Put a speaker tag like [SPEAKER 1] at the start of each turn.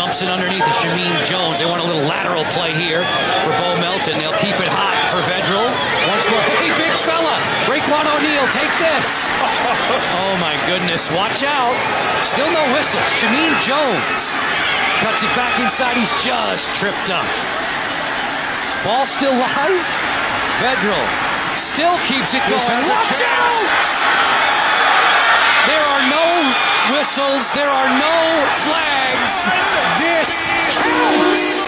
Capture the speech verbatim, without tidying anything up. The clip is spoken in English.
[SPEAKER 1] Thompson underneath the Shameen Jones. They want a little lateral play here for Bo Melton. They'll keep it hot for Vedral. Once more. Hey, big fella. Raekwon O'Neal, take this. Oh, my goodness. Watch out. Still no whistle. Shameen Jones cuts it back inside. He's just tripped up. Ball still live. Vedral still keeps it going. Watch out! There are no whistles. There are no flags. This counts.